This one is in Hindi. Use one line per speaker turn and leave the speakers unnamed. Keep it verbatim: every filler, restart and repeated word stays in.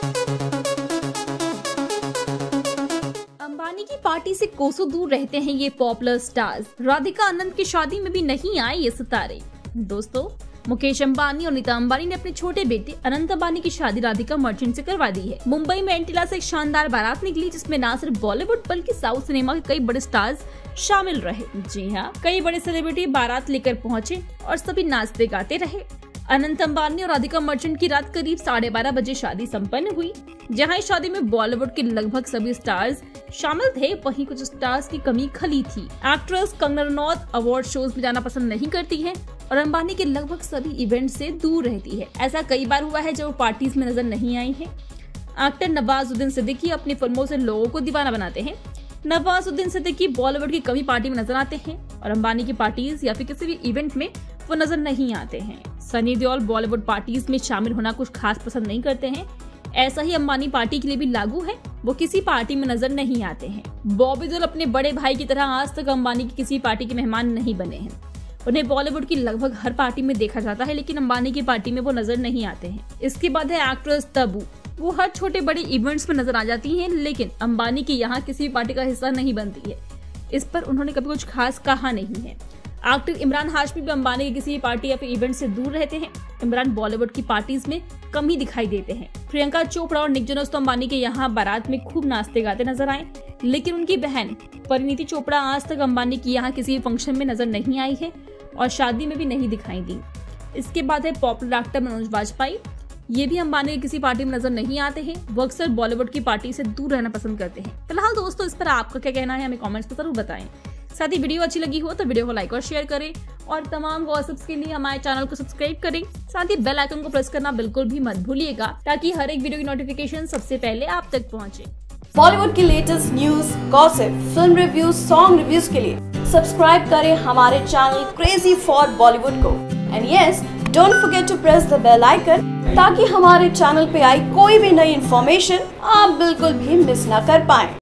अंबानी की पार्टी से कोसों दूर रहते हैं ये पॉपुलर स्टार्स। राधिका आनंद की शादी में भी नहीं आए ये सितारे। दोस्तों, मुकेश अंबानी और नीता अंबानी ने अपने छोटे बेटे अनंत अंबानी की शादी राधिका मर्चेंट से करवा दी है। मुंबई में एंटिला से एक शानदार बारात निकली, जिसमें न सिर्फ बॉलीवुड बल्कि साउथ सिनेमा के कई बड़े स्टार्स शामिल रहे। जी हाँ, कई बड़े सेलिब्रिटी बारात लेकर पहुंचे और सभी नाचते गाते रहे। अनंत अंबानी और राधिका मर्चेंट की रात करीब साढ़े बारह बजे शादी संपन्न हुई। जहां इस शादी में बॉलीवुड के लगभग सभी स्टार्स शामिल थे, वहीं कुछ स्टार्स की कमी खली थी। Actress Kangana Ranaut award shows में जाना पसंद नहीं करती है और अंबानी के लगभग सभी इवेंट से दूर रहती है। ऐसा कई बार हुआ है जब वो पार्टीज में नजर नहीं आई है। एक्टर नवाजुद्दीन सिद्दीकी अपनी फिल्मों से लोगों को दीवाना बनाते हैं। नवाजुद्दीन सिद्दीकी बॉलीवुड की कमी पार्टी में नजर आते हैं और अंबानी की पार्टीज या फिर किसी भी इवेंट में वो नजर नहीं आते हैं। सनी देओल बॉलीवुड पार्टीज में शामिल होना कुछ खास पसंद नहीं करते हैं। ऐसा ही अंबानी पार्टी के लिए भी लागू है, वो किसी पार्टी में नजर नहीं आते हैं। बॉबी देओल अपने बड़े भाई की तरह आज तक अंबानी की किसी पार्टी के मेहमान नहीं बने हैं। उन्हें बॉलीवुड की लगभग हर पार्टी में देखा जाता है, लेकिन अंबानी की पार्टी में वो नजर नहीं आते हैं। इसके बाद है एक्ट्रेस तब्बू। वो हर छोटे बड़े इवेंट्स में नजर आ जाती हैं, लेकिन अंबानी की यहाँ किसी पार्टी का हिस्सा नहीं बनती है। इस पर उन्होंने कभी कुछ खास कहा नहीं है। एक्टर इमरान हाशमी भी अंबानी के किसी पार्टी या फिर इवेंट से दूर रहते हैं। इमरान बॉलीवुड की पार्टीज में कम ही दिखाई देते हैं। प्रियंका चोपड़ा और निक जोनस तो अंबानी के यहाँ बारात में खूब नाचते गाते नजर आए, लेकिन उनकी बहन परिणीति चोपड़ा आज तक अंबानी की यहाँ किसी फंक्शन में नजर नहीं आई है और शादी में भी नहीं दिखाई दी। इसके बाद है पॉपुलर एक्टर मनोज वाजपेयी। ये भी अंबानी के किसी पार्टी में नजर नहीं आते हैं। वो अक्सर बॉलीवुड की पार्टी से दूर रहना पसंद करते हैं। फिलहाल दोस्तों, इस पर आपका क्या कहना है हमें कमेंट्स में जरूर बताएं। साथ ही वीडियो अच्छी लगी हो तो वीडियो को लाइक और शेयर करें और तमाम गॉसिप्स के लिए हमारे चैनल को सब्सक्राइब करें। साथ ही बेल आइकन को प्रेस करना बिल्कुल भी मत भूलिएगा, ताकि हर एक वीडियो की नोटिफिकेशन सबसे पहले आप तक पहुंचे।
बॉलीवुड की latest news, gossip, film reviews, song reviews के लिए सब्सक्राइब करें हमारे चैनल क्रेजी फॉर बॉलीवुड को। And yes, don't forget to press the bell icon, ताकि हमारे चैनल पे आई कोई भी नई इन्फॉर्मेशन आप बिल्कुल भी मिस ना कर पाएं।